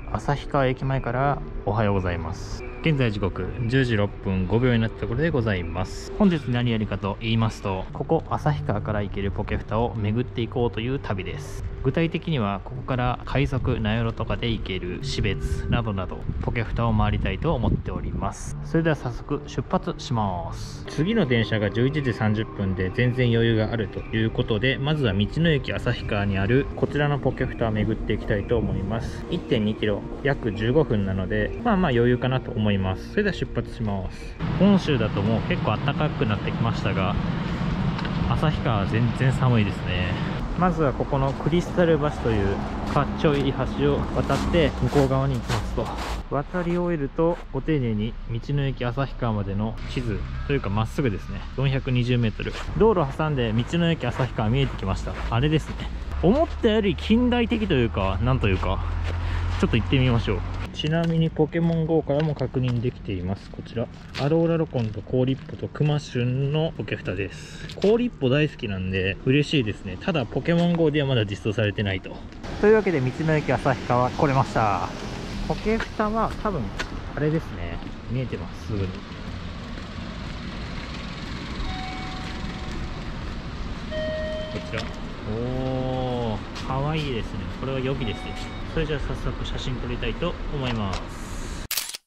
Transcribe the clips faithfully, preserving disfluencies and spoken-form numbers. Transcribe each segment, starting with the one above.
旭川駅前からおはようございます。現在時刻じゅうじろっぷんごびょうになったところでございます。本日何やりかと言いますと、ここ旭川から行けるポケフタを巡っていこうという旅です。具体的にはここから海賊名寄とかで行ける標津などなどポケフタを回りたいと思っております。それでは早速出発します。次の電車がじゅういちじさんじゅっぷんで全然余裕があるということで、まずは道の駅旭川にあるこちらのポケフタを巡っていきたいと思います。 いってんにキロ約じゅうごふんなので、まあまあ余裕かなと思います。それでは出発します。本州だともう結構暖かくなってきましたが、旭川は全然寒いですね。まずはここのクリスタル橋というかっちょいい橋を渡って向こう側に行きますと、渡り終えるとご丁寧に道の駅旭川までの地図というかまっすぐですね、よんひゃくにじゅうメートル道路を挟んで道の駅旭川見えてきました。あれですね、思ったより近代的というかなんというか、ちょっと行ってみましょう。ちなみにポケモン ゴー からも確認できています。こちらアローラロコンとコーリッポとクマシュンのポケフタです。コーリッポ大好きなんで嬉しいですね。ただポケモン ゴー ではまだ実装されてないと。というわけで道の駅旭川来れました。ポケフタは多分あれですね、見えてます。すぐにこちら、おーかわいいですね。これは予備ですよ。それじゃあ早速写真撮りたいと思います。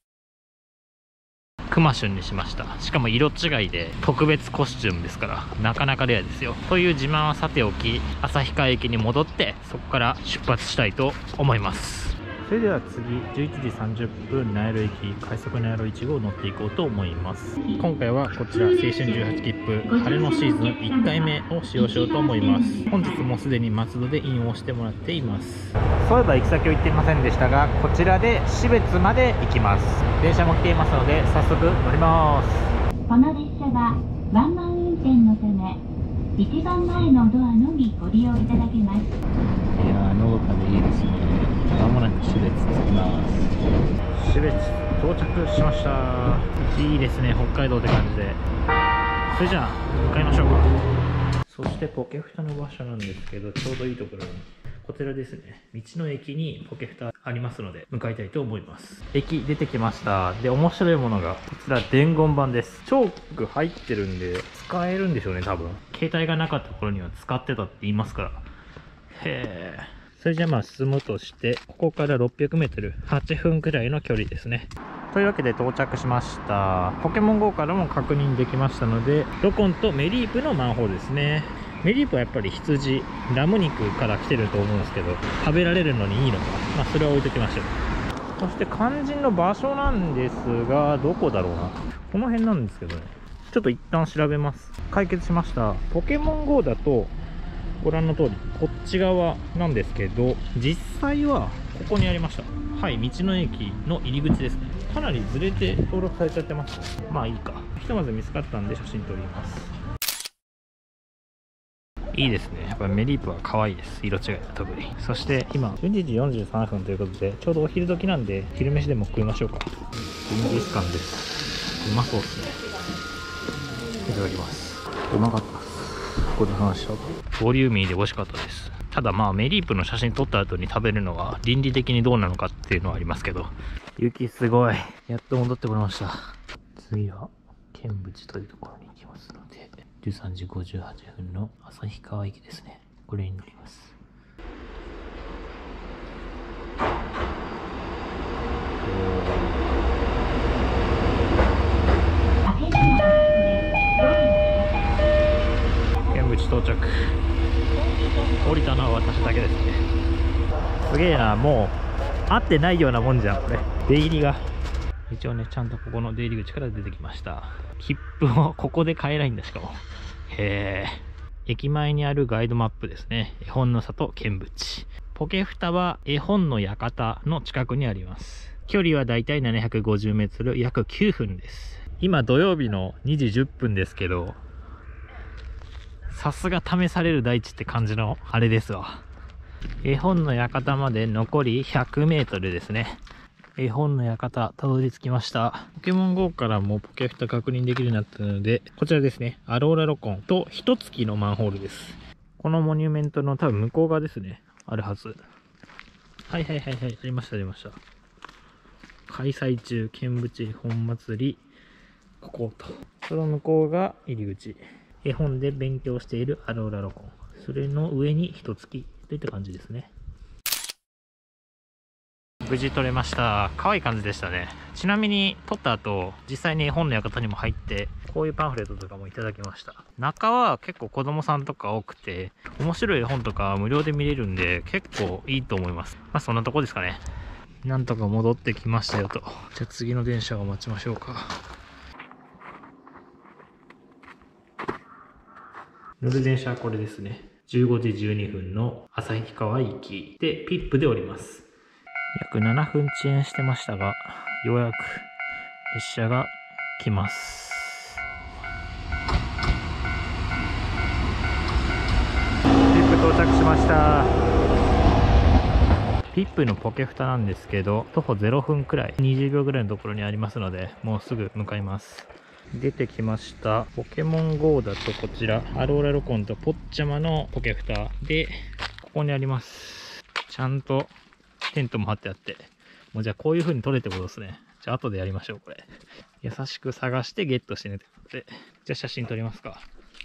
クマシュンにしました。しかも色違いで特別コスチュームですからなかなかレアですよ。という自慢はさておき、旭川駅に戻ってそこから出発したいと思います。それでは次じゅういちじさんじゅっぷん名寄駅快速名寄いち号を乗っていこうと思います。今回はこちら青春じゅうはち切符晴れのシーズンいっかいめを使用しようと思います。本日もすでに松戸で印をしてもらっています。そういえば行き先を言っていませんでしたが、こちらで標津まで行きます。電車も来ていますので早速乗ります。 この列車はワンマン運転のため一番前のドアのみご利用いただけます。 いやー、のどかでいいですね。まもなく標津着きます。標津到着しました。いいですね、北海道って感じで。それじゃあ向かいましょう。そしてポケフタの場所なんですけど、ちょうどいいところにこちらですね、道の駅にポケフタありますので向かいたいと思います。駅出てきました。で、面白いものがこちら伝言板です。チョーク入ってるんで使えるんでしょうね、多分。携帯がなかった頃には使ってたって言いますから。へー。それじゃあまあ進むとして、ここからろっぴゃくメートル、はっぷんくらいの距離ですね。というわけで到着しました。ポケモン ゴー からも確認できましたので、ロコンとメリープのマンホールですね。メリープはやっぱり羊、ラム肉から来てると思うんですけど、食べられるのにいいのか、まあそれは置いときましょう。そして肝心の場所なんですが、どこだろうな。この辺なんですけどね。ちょっと一旦調べます。解決しました。ポケモン ゴー だと、ご覧の通りこっち側なんですけど、実際はここにありました。はい、道の駅の入り口ですね。かなりずれて登録されちゃってますね。まあいいか。ひとまず見つかったんで写真撮ります。いいですね。やっぱりメリープは可愛いです。色違いが特に。そして今じゅうにじよんじゅうさんぷんということで、ちょうどお昼時なんで昼飯でも食いましょうか。ジンギスカンです。うまそうですね。いただきます。うまかったです。ごちそうさまでした。ボリューミーで美味しかったです。ただまあメリープの写真撮った後に食べるのが倫理的にどうなのかっていうのはありますけど、雪すごい。やっと戻ってこれました。次は剣淵というところに行きますので、じゅうさんじごじゅうはっぷんの旭川駅ですね。これに乗ります。剣淵到着。降りたのは私だけですね。すげえな、もう合ってないようなもんじゃんこれ。出入りが一応ね、ちゃんとここの出入り口から出てきました。切符をここで買えないんだ。しかもへえ。駅前にあるガイドマップですね。絵本の里剣淵。ポケフタは絵本の館の近くにあります。距離はだいたいななひゃくごじゅうメートル、約きゅうふんです。今土曜日のにじじゅっぷんですけど、さすが試される大地って感じのあれですわ。絵本の館まで残りひゃくメートルですね。絵本の館、たどり着きました。ポケモン ゴー からもポケフタ確認できるようになったので、こちらですね。アローラロコンと一月のマンホールです。このモニュメントの多分向こう側ですね。あるはず。はいはいはいはい。ありました、ありました。 開催中見物絵本祭り、こことその向こうが入り口、絵本で勉強しているアローラロコン、それの上に一月といった感じですね。無事撮れました。可愛い感じでしたね。ちなみに撮った後、実際に絵本の館にも入って、こういうパンフレットとかもいただきました。中は結構子供さんとか多くて、面白い絵本とか無料で見れるんで、結構いいと思います。まあそんなとこですかね。なんとか戻ってきましたよと。じゃあ次の電車を待ちましょうか。乗る電車はこれですね。じゅうごじじゅうにふんの旭川行きで、ピップで降ります。約ななふん遅延してましたが、ようやく列車が来ます。ピップ到着しました。ピップのポケフタなんですけど、徒歩ゼロふんくらい、にじゅうびょうぐらいのところにありますので、もうすぐ向かいます。出てきました。ポケモン ゴー だとこちら、アローラロコンとポッチャマのポケフタで、ここにあります。ちゃんとテントも張ってあって、もうじゃあこういう風に撮れってことですね。じゃあ後でやりましょう、これ。優しく探してゲットしてねってことで。じゃあ写真撮りますか。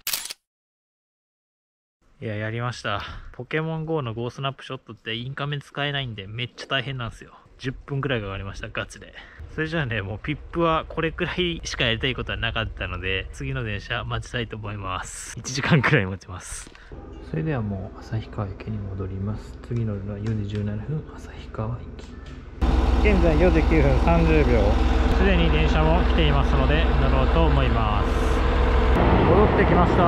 いや、やりました。ポケモン ゴー の ゴー スナップショットってインカメ使えないんでめっちゃ大変なんですよ。じゅっぷんくらいかかりました、ガチで。それじゃあね、もうピップはこれくらいしかやりたいことはなかったので、次の電車待ちたいと思います。いちじかんくらい待ちます。それではもう旭川駅に戻ります。次乗るのはよじじゅうななふん、旭川駅。現在よじきゅうふんさんじゅうびょう。すでに電車も来ていますので乗ろうと思います。戻ってきました、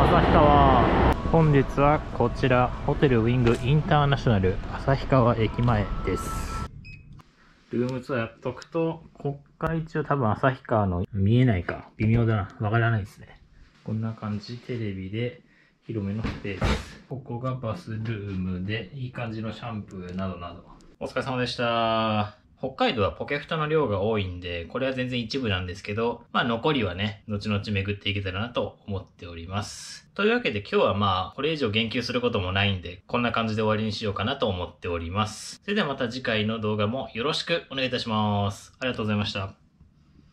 旭川。本日はこちら、ホテルウィングインターナショナル旭川駅前です。ルームツアーやっとくと、こっから一応多分旭川の見えないか、微妙だな、わからないですね。こんな感じ、テレビで広めのスペース。ここがバスルームで、いい感じのシャンプーなどなど。お疲れ様でした。北海道はポケフタの量が多いんで、これは全然一部なんですけど、まあ残りはね、後々巡っていけたらなと思っております。というわけで今日はまあ、これ以上言及することもないんで、こんな感じで終わりにしようかなと思っております。それではまた次回の動画もよろしくお願いいたします。ありがとうございました。